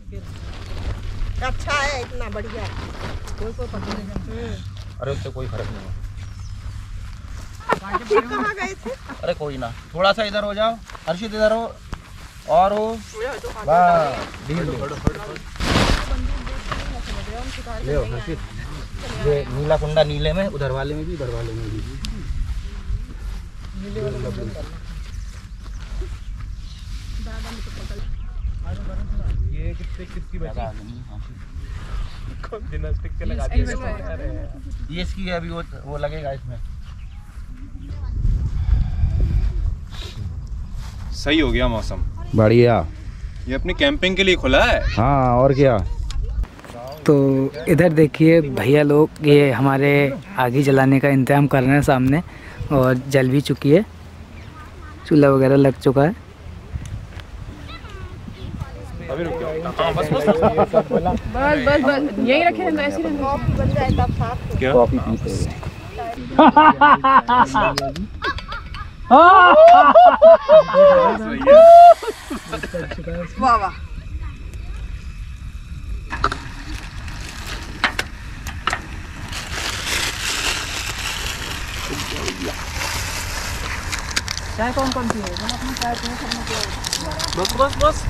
अच्छा है, इतना बढ़िया है। कोई पकड़ेगा। अरे उससे कोई फर्क नहीं है। कहाँ गए थे? अरे कोई ना, थोड़ा सा इधर हो जाओ, अर्शित इधर हो और हो बस। ले हर्षित, ये नीला कुंडा नीले में, उधर वाले में भी, इधर वाले में भी। ये किसकी बची? जिम्नास्टिक के लगा दिए। ये इसकी अभी वो लगेगा इसमें। सही हो गया मौसम, बढ़िया। ये अपनी कैंपिंग के लिए खुला है। हाँ और क्या। तो इधर देखिए भैया लोग ये हमारे आग जलाने का इंतजाम कर रहे हैं सामने, और जल भी चुकी है, चूल्हा वगैरह लग चुका है। अभी रुक जाओ। बस यही रखे हैं, ऐसे ही कॉफी बन जाए तब साथ। क्या कॉफी पीते वाह वाह। चाय कौन सी है? अपनी चाय बस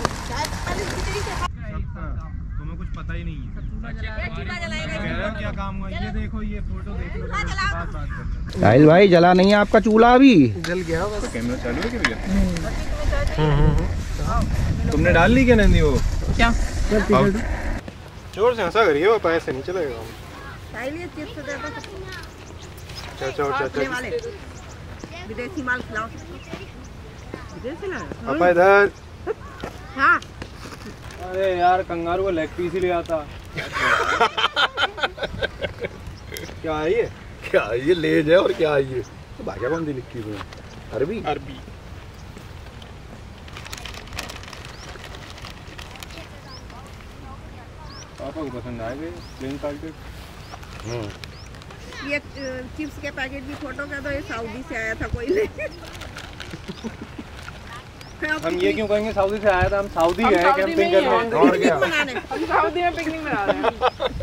तुम्हें कुछ पता ही नहीं है। कह रहे हो क्या काम हुआ? ये देखो, ये फोटो देख लो, बात करते। साहिल भाई जला नहीं है आपका चूल्हा अभी? जल गया बस। कैमरा चालू है क्या भैया? तुमने डाल ली क्या नंदी वो? क्या? जोर से हंसा करिए, वो पैसे नहीं चलेगा। विदेशी माल खिलाओ। विदेशी ना? पापा इधर। हाँ। अरे यार कंगारू को लेग पीस ही ले आता। क्या है ये? क्या ये लेज है और क्या है ये? तो भाषा कौन सी लिखी हुई? अरबी। अरबी। पापा को पसंद आ गए प्लेन पैकेट। ये चिप्स के पैकेट की फोटो का तो ये सऊदी से आया था कोई ले। हम ये क्यों कहेंगे सऊदी से आया था? हम सऊदी गए कैंपिंग करने। और क्या? हम सऊदी में पिकनिक मना रहे हैं।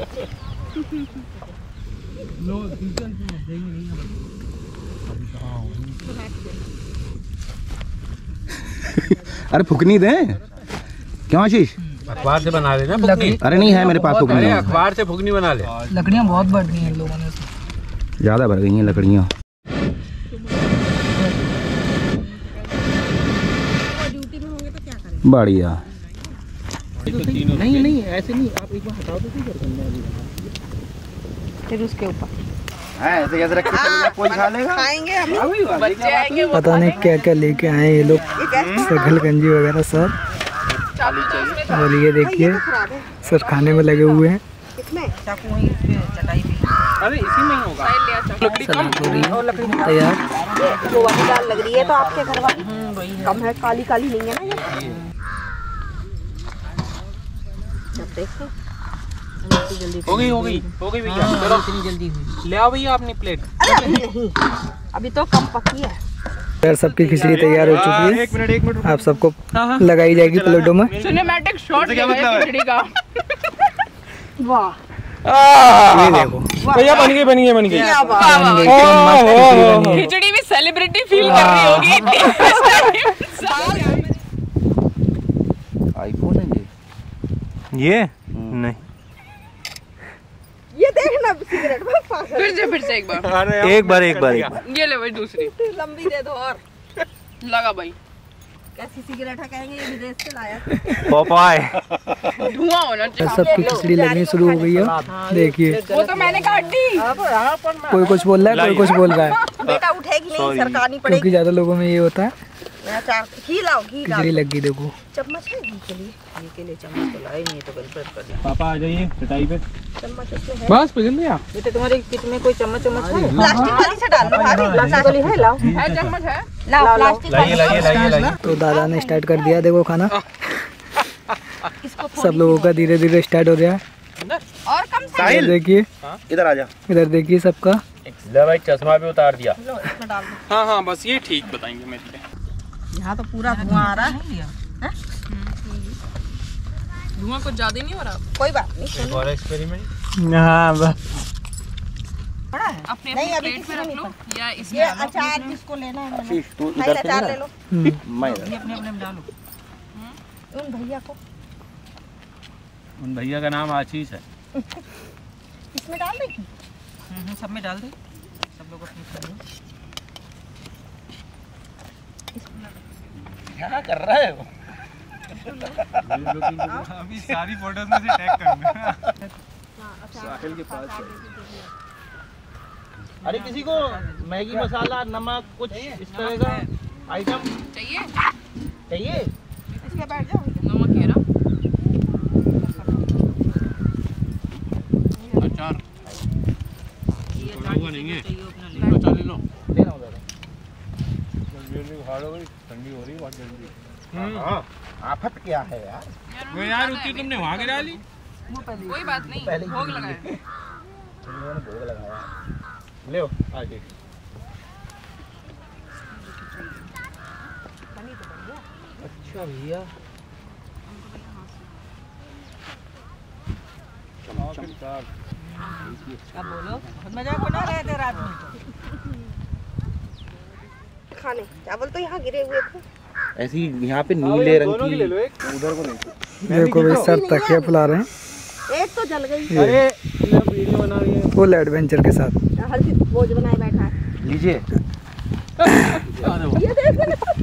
अरे फुकनी दे क्यों आशीष? अखबार से बना लेना फुकनी। अरे नहीं है मेरे पास फुकनी। अखबार से फुकनी बना ले। लकड़ियाँ बहुत बढ़ रही हैं लोगों ने, ज्यादा बढ़ गई हैं लकड़ियाँ। बढ़िया। नहीं ऐसे नहीं, आप एक बार हटाओ तो फिर उसके ऊपर ऐसे कैसे रख के चलेगा? कोई खा लेगा? खाएंगे हम। बच्चे आएंगे। पता नहीं क्या क्या लेके आए ये लोग, सगल गंजी वगैरह सब। और ये देखिए सर खाने में लगे हुए हैं। अरे इसी में ही होगा। सलाद हो रही है तैयार। वो वाली दाल लग रही है तो आपके घर वाली कम है, काली काली नहीं है ना ये। जब देखो हो गई भैया। चलो इतनी जल्दी हुई, ले आओ भैया अपनी प्लेट। अरे नहीं, अभी तो कम पकी है। यार सबकी खिचड़ी तैयार हो चुकी है। एक मिनट आप सबको लगाई जाएगी प्लेटों में। सिनेमैटिक शॉट क्या मतलब है खिचड़ी का? वाह ये देखो भैया बन गई। क्या बात। खिचड़ी भी सेलिब्रिटी फील कर रही होगी। आईफोन है ये नहीं। ये देखना सिगरेट में पागल। फिर से एक बार। अरे एक बार ये ले भाई दूसरी लंबी दे दो और। लगा भाई। कैसी सिगरेट है? कहेंगे ये विदेश से लाया। पॉपाय। धुआं होना चाहिए। सबकी खिचड़ी लगनी शुरू हो गई है। देखिए वो तो मैंने काट दी। कोई कुछ बोल रहा है, कोई कुछ बोल रहा है, बेटा उठेगी नहीं, सरकारनी क्योंकि पड़ेगी। ज्यादा लोगों में ये होता है। घी लाओ, घी खिचड़ी डालो। लग गई देखो। चम्मच है घी के लिए? घी के लिए चम्मच तो लाए नहीं, तो गलत कर दिया। पापा आ जाइए चटाई पे। चम्मच उसमें है। बस पिघल गया। बेटे तुम्हारे किचन में कोई चम्मच है? प्लास्टिक वाली से डाल लो भाभी। प्लास्टिक वाली है, लाओ। है चम्मच है? लाओ प्लास्टिक वाली। लाइए। तो दादा ने स्टार्ट कर दिया देखो खाना। सब लोगों का धीरे धीरे स्टार्ट हो रहा है। और कम से इधर देखिए, इधर आ जा। इधर देखिए सबका। ले भाई चश्मा भी उतार दिया। लो इसमें डाल दो। हाँ बस ये ठीक बताएंगे मेरे लिए। यहाँ तो पूरा धुआं आ रहा है। धुआं कुछ ज्यादा नहीं हो रहा? कोई बात नहीं। और एक्सपेरिमेंट हाँ अपने नहीं, अभी प्लेट में किसी रख को लो नहीं या इसमें ये डालो। अचार किसको लेना है? मैंने शीश तू भाई इधर से अचार ले ले लो। मैं इधर। अपने में डालो। उन भैया को उन भैया का नाम आशीष है। इसमें डाल देगी। सब में डाल दे। सब लोग अपनी क्या कर रहे हो? अभी सारी फोटोज में से टैग करना। साहिल के पास अरे किसी को मैगी मसाला नमक कुछ इस तरह का आइटम चाहिए? चाहिए? इसके बैठ जाओ। नमक ये रहा। अचार हुआ नहीं है। लो चल लो। ले रहा हूँ दादा। ठंडी हो रही बहुत जल्दी। हाँ आफत क्या है यार? वो यार उतनी तुमने वहाँ के डाली। कोई बात नहीं, पहले भोग लगाया। उन्होंने भोग लगाया। ले आगे। अच्छा भैया अब बोलो, मजाक बना रहे थे रात में। खाने चावल तो यहाँ गिरे हुए थे। ऐसी यहाँ पे नीले रंग की उधर को नहीं। देखो भाई सर तकिया फुला रहे हैं एक तो जल गई। अरे वीडियो बना रही है। फुल एडवेंचर के साथ। हर चीज बोझ बनाए बैठा है। लीजिए। ये देख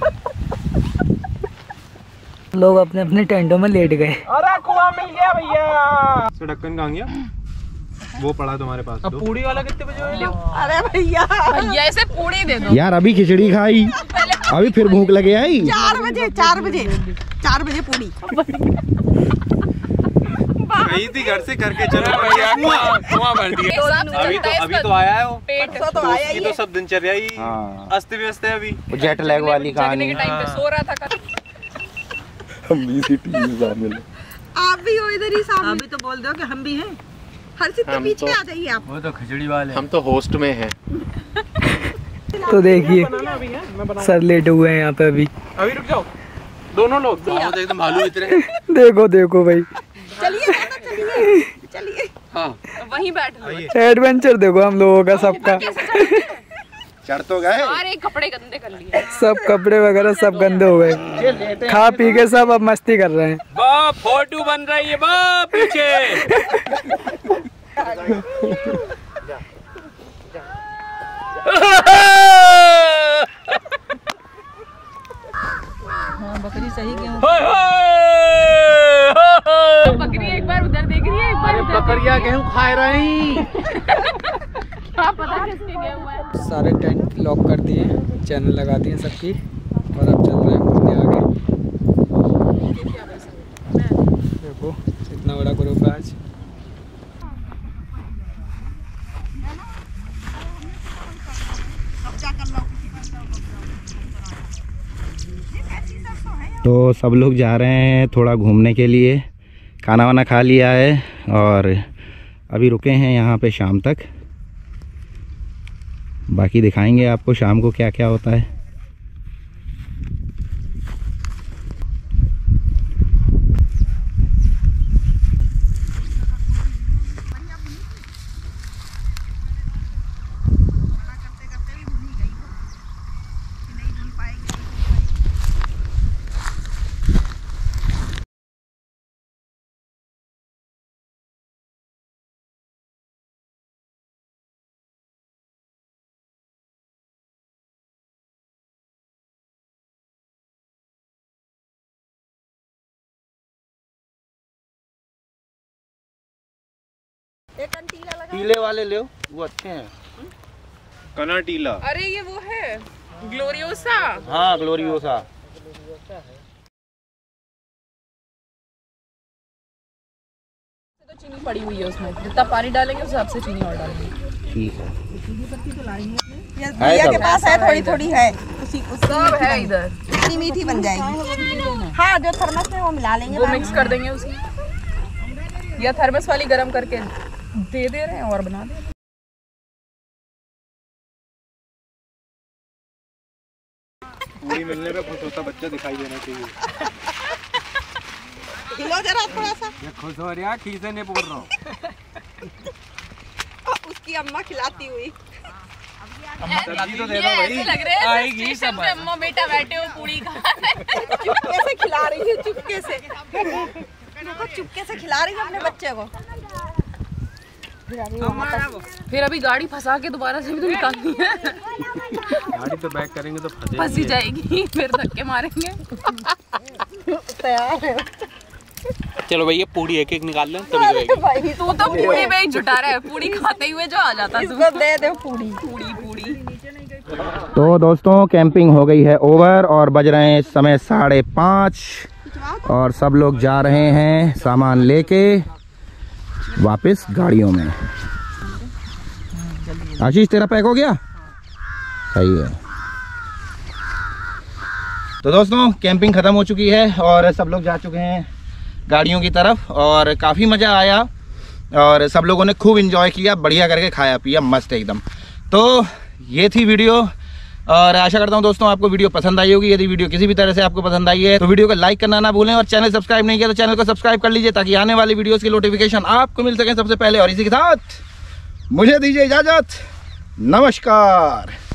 लोग अपने अपने टेंटों में लेट गए। अरे कुआं मिल गया भैया। तो ढक्कन कहाँ गया? वो पड़ा तुम्हारे पास। अब पूड़ी वाला कितने बजे होगा? अरे भैया भैया ऐसे पूड़ी दे दो। यार अभी खिचड़ी खाई, अभी फिर भूख लगे आई। 4 बजे पूरी। गई थी घर से करके चलो कुआं भर दिया। अभी तो आया है वो। पेट तो आया ये ही तो है। सब दिनचर्या ही हाँ। अस्त व्यस्त है अभी। जेट लैग वाली जगने कहानी। के टाइम पे सो रहा था कल। हम भी इसी टीम में शामिल हैं। आप भी हो इधर ही सामने। अभी तो बोल दो कि हम भी हैं। हर्षित के पीछे आ जाइए आप। वो तो खिचड़ी वाले। हम तो होस्ट में हैं। तो देखिए सर लेट हुए हैं यहाँ पे अभी। अभी रुक जाओ दोनों लोग। एकदम आलू इतने। देखो देखो भाई चलिए चलिए। हाँ वहीं बैठ लो। एडवेंचर देखो हम लोगों का सबका। चढ़ तो गए। सारे कपड़े गंदे कर लिए। सब कपड़े वगैरह सब गंदे हो गए। खा पी के सब अब मस्ती कर रहे हैं। बाप फोटो बन रही है बाप पीछे। बकरी सही क्यों? बकरी एक बार उधर देख रही है, एक बार उधर। बकरिया गेहूँ खा रही। क्या पता किसके गया हुआ है। सारे टेंट लॉक कर दिए हैं, चैनल लगा दिए सबकी और अब चल रहे हैं घूमने आगे। देखो इतना बड़ा ग्रुप है आज। तो सब लोग जा रहे हैं थोड़ा घूमने के लिए। खाना वाना खा लिया है और अभी रुके हैं यहाँ पे शाम तक। बाकी दिखाएंगे आपको शाम को क्या क्या होता है। एक अंटीला लगा। पीले वाले ले वो अच्छे हैं। कनाटीला। अरे ये वो है ग्लोरियोसा। हाँ ग्लोरियोसा। तो चीनी पड़ी हुई है उसमें, जितना पानी डालेंगे उस हिसाब से चीनी और डालेंगे। ठीक है। भैया के पास है, थोड़ी थोड़ी है। उसी सब है इधर। इतनी मीठी बन जाएगी। हाँ जो थर्मस में वो मिला लेंगे। वो मिक्स कर देंगे उसमें, या थर्मस वाली गरम करके दे रहे हैं और बना दे। पूरी मिलने पे खुश होता बच्चा दिखाई देना चाहिए। हिलो जरा थोड़ा सा। खुश हो रहा खीसे नहीं बोल रहा हूँ। उसकी अम्मा खिलाती हुई। तो दे दो भाई। लग रहा है आएगी सब। अम्मा बेटा बैठे हो पूरी चुपके से खिला रही है, चुपके से। देखो चुपके से खिला रही है अपने बच्चे को। फिर अभी गाड़ी फंसा के दोबारा से भी तो निकालनी है। गाड़ी तो बैक करेंगे तो फंस ही जाएगी, फिर धक्के मारेंगे। तैयार है चलो भैया पूरी एक एक निकाल लें तभी होएगी। भाई। तू तो पूरी में ही जुटा रहा है, पूरी खाते हुए जो आ जाता है। इसको दे दे पूरी। पूरी तो दोस्तों कैंपिंग हो गई है ओवर और बज रहे हैं इस समय 5:30 और सब लोग जा रहे हैं सामान लेके वापस गाड़ियों में। आशीष तेरा पैक हो गया? सही है। तो दोस्तों कैंपिंग ख़त्म हो चुकी है और सब लोग जा चुके हैं गाड़ियों की तरफ और काफ़ी मज़ा आया और सब लोगों ने खूब एंजॉय किया, बढ़िया करके खाया पिया मस्त एकदम। तो ये थी वीडियो और आशा करता हूँ दोस्तों आपको वीडियो पसंद आई होगी। यदि वीडियो किसी भी तरह से आपको पसंद आई है तो वीडियो को लाइक करना ना भूलें और चैनल सब्सक्राइब नहीं किया तो चैनल को सब्सक्राइब कर लीजिए ताकि आने वाली वीडियोस की नोटिफिकेशन आपको मिल सके सबसे पहले। और इसी के साथ मुझे दीजिए इजाज़त, नमस्कार।